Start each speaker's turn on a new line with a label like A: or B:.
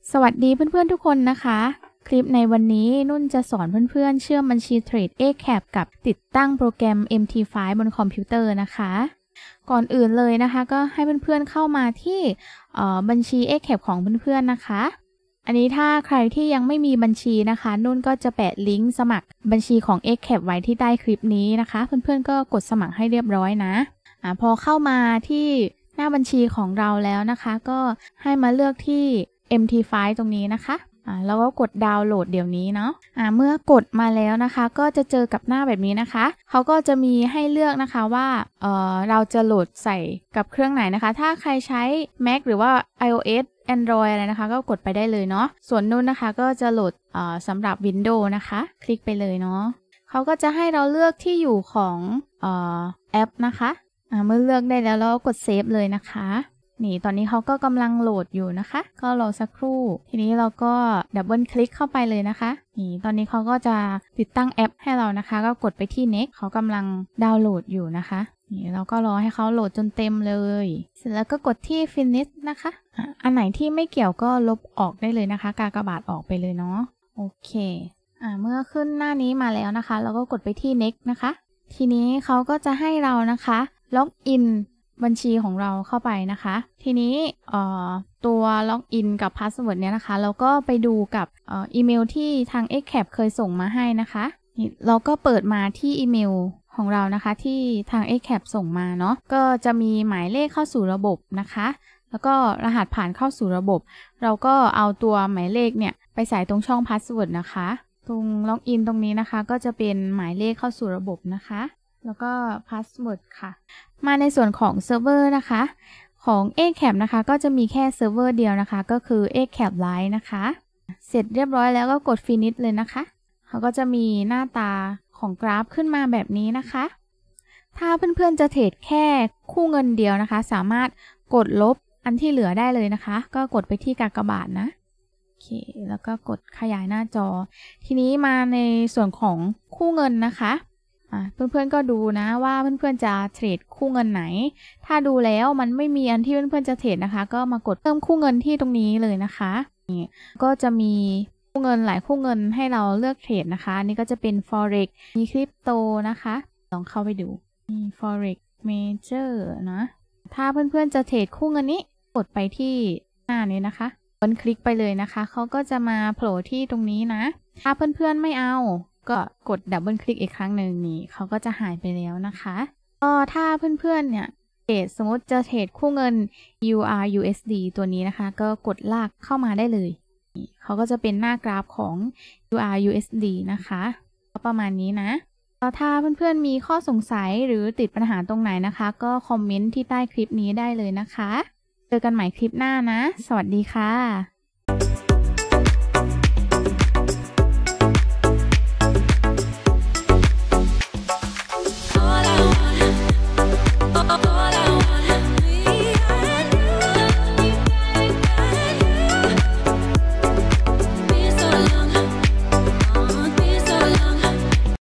A: สวัสดีเพื่อนๆทุกคนนะคะคลิปในวันนี้นุ่นจะสอนเพื่อนๆเชื่อมบัญชีเทรด ACAP กับติดตั้งโปรแกรม MT5 บนคอมพิวเตอร์นะคะก่อนอื่นเลยนะคะก็ให้เพื่อนๆเข้ามาที่บัญชี ACAP ของเพื่อนๆนะคะอันนี้ถ้าใครที่ยังไม่มีบัญชีนะคะนุ่นก็จะแปะลิงก์สมัครบัญชีของ ACAP ไว้ที่ใต้คลิปนี้นะคะเพื่อนๆก็กดสมัครให้เรียบร้อยนะพอเข้ามาที่หน้าบัญชีของเราแล้วนะคะก็ให้มาเลือกที่MT5 ตรงนี้นะคะแล้วก็กดดาวน์โหลดเดี๋ยวนี้เนาะเมื่อกดมาแล้วนะคะก็จะเจอกับหน้าแบบนี้นะคะเขาก็จะมีให้เลือกนะคะว่าเราจะโหลดใส่กับเครื่องไหนนะคะถ้าใครใช้ Mac หรือว่า iOS Android อะไรนะคะก็กดไปได้เลยเนาะส่วนนู้นนะคะก็จะโหลดสำหรับ Windows นะคะคลิกไปเลยเนาะเขาก็จะให้เราเลือกที่อยู่ของแอปนะคะเมื่อเลือกได้แล้วเราก็กดเซฟเลยนะคะนี่ตอนนี้เขาก็กำลังโหลดอยู่นะคะก็รอสักครู่ทีนี้เราก็ดับเบิลคลิกเข้าไปเลยนะคะนี่ตอนนี้เขาก็จะติดตั้งแอปให้เรานะคะก็กดไปที่ Next เขากำลังดาวน์โหลดอยู่นะคะนี่เราก็รอให้เขาโหลดจนเต็มเลยเสร็จแล้วก็กดที่ Finish นะคะอันไหนที่ไม่เกี่ยวก็ลบออกได้เลยนะคะกากบาทออกไปเลยเนาะโอเคเมื่อขึ้นหน้านี้มาแล้วนะคะเราก็กดไปที่ Next นะคะทีนี้เขาก็จะให้เรานะคะล็อกอินบัญชีของเราเข้าไปนะคะทีนี้ตัวล็อกอินกับพาสเวิร์ดเนี้ยนะคะเราก็ไปดูกับอีเมลที่ทาง ACAP เคยส่งมาให้นะคะเราก็เปิดมาที่อีเมลของเรานะคะที่ทาง ACAP ส่งมาเนาะก็จะมีหมายเลขเข้าสู่ระบบนะคะแล้วก็รหัสผ่านเข้าสู่ระบบเราก็เอาตัวหมายเลขเนี่ยไปใส่ตรงช่องพาสเวิร์ดนะคะตรงล็อกอินตรงนี้นะคะก็จะเป็นหมายเลขเข้าสู่ระบบนะคะแล้วก็พาสเวิร์ดค่ะมาในส่วนของเซิร์ฟเวอร์นะคะของ ACAP นะคะก็จะมีแค่เซิร์ฟเวอร์เดียวนะคะก็คือ ACAP Lite นะคะเสร็จเรียบร้อยแล้วก็กด Finish เลยนะคะเขาก็จะมีหน้าตาของกราฟขึ้นมาแบบนี้นะคะถ้าเพื่อนๆจะเทรดแค่คู่เงินเดียวนะคะสามารถกดลบอันที่เหลือได้เลยนะคะก็กดไปที่กากบาทนะโอเคแล้วก็กดขยายหน้าจอทีนี้มาในส่วนของคู่เงินนะคะเพื่อนๆก็ดูนะว่าเพื่อนๆจะเทรดคู่เงินไหนถ้าดูแล้วมันไม่มีอันที่เพื่อนๆจะเทรดนะคะก็มากดเพิ่มคู่เงินที่ตรงนี้เลยนะคะนี่ก็จะมีคู่เงินหลายคู่เงินให้เราเลือกเทรดนะคะนี่ก็จะเป็น Forex มีคริปโตนะคะลองเข้าไปดูนี่ Forex Major นะถ้าเพื่อนๆจะเทรดคู่เงินนี้กดไปที่หน้านี้นะคะคลิกไปเลยนะคะเขาก็จะมาโผล่ที่ตรงนี้นะถ้าเพื่อนๆไม่เอาก็กดดับเบิลคลิกอีกครั้งหนึ่งนี่เขาก็จะหายไปแล้วนะคะก็ถ้าเพื่อนๆเนี่ยเทรดสมมติจะเทรดคู่เงิน USD ตัวนี้นะคะก็กดลากเข้ามาได้เลยเขาก็จะเป็นหน้ากราฟของ USD นะคะก็ประมาณนี้นะถ้าเพื่อนๆมีข้อสงสัยหรือติดปัญหาตรงไหนนะคะก็คอมเมนต์ที่ใต้คลิปนี้ได้เลยนะคะเจอกันใหม่คลิปหน้านะสวัสดีค่ะ